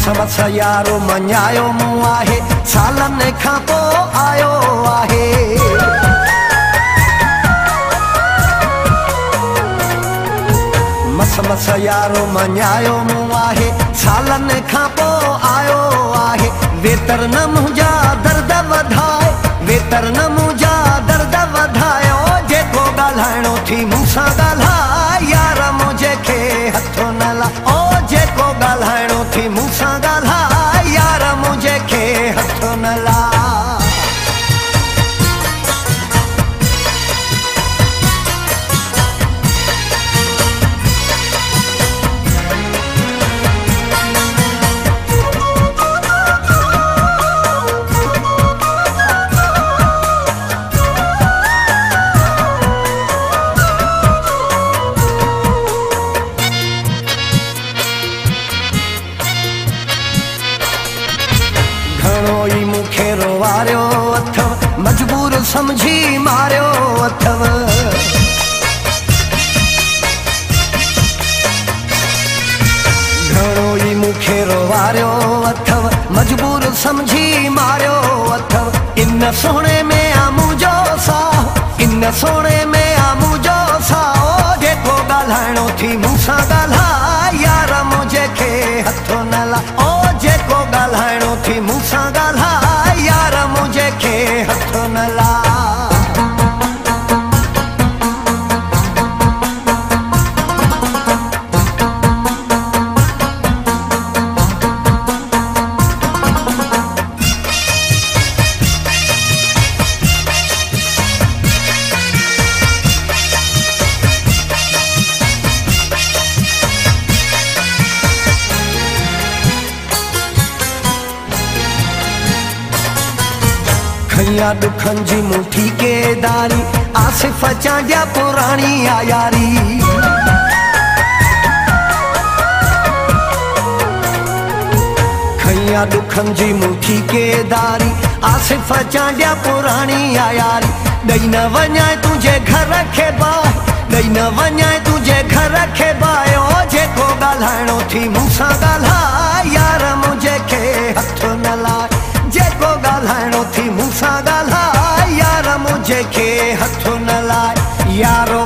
मस मस यारो मञायो मूं आहे, सालनि खां पोइ आयो आहे। मस मस यारो मञायो मूं आहे, सालनि खां पोइ आयो आहे। वेतर न मुंहिंजा दर्द वधाए, वेतर न मुंहिंजा दर्द वधाए। ओ जेको ॻाल्हाइणो थी मूंसां ॻाल्हाए, यार मुंहिंजे खे हथो न ला। ओ जेको ॻाल्हाइणो थी मूंसां ॻाल्हाए, यार मुंहिंजे खे हथो न ला। घणो ई मूंखे रोवारियो अथव, मजबूर समझी मारियो अथव। घणो ई मूंखे रोवारियो अथव, मजबूर समझी मारियो अथव। इन सोणे में आ मुंहिंजो साह, इन सोणे में आ मुंहिंजो साह। ओ जेको ॻाल्हाइणो थी मूंसां ॻाल्हाए, यार मुंहिंजे खे हथो न ला। ओ जेको ॻाल्हाइणो थी मूंसां ॻाल्हाए, यार मुंहिंजे खे हथो न ला। खैया दुखन जी मुठी के दारी, आसिफ चांडिया पुरानी आ यारी। खैया दुखन जी मुठी के दारी, आसिफ चांडिया पुरानी आ यारी। ॾेई न वञाए तुंहिंजे घर खे बाहि, ॾेई न वञाए तुंहिंजे घर खे बाहि। ओ जेको ॻाल्हाइणो थी मूंसां ॻाल्हाए, यार मुंहिंजे खे हथो न लाए। जेको ॻाल्हाइणो थी मूंसां ॻाल्हाए, यार मुंहिंजे खे हथो न लाए। यारो